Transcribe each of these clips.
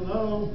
Hello?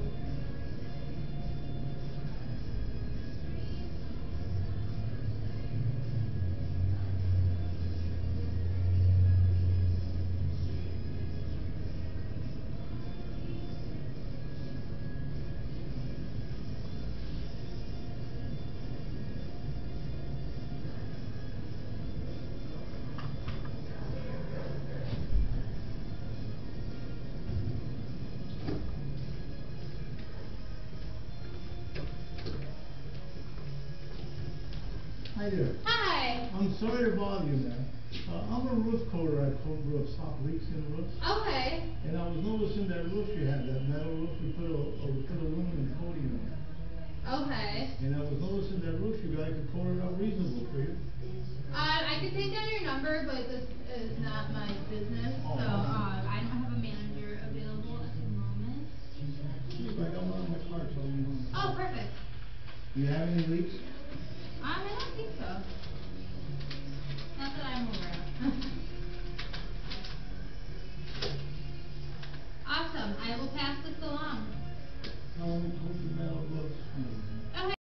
Hi there. Hi. I'm sorry to bother you, man. I'm a roof coater. I coat roofs, stop leaks in roofs. Okay. And I was noticing that roof you had, that metal roof, we put aluminum coating on it. Okay. And I was noticing that roof you guys could coat it up reasonable for you. I could take down your number, but this is not my business, Oh, so okay. I don't have a manager available at the moment. I got one on my car, so you know. Oh, perfect. Do you have any leaks?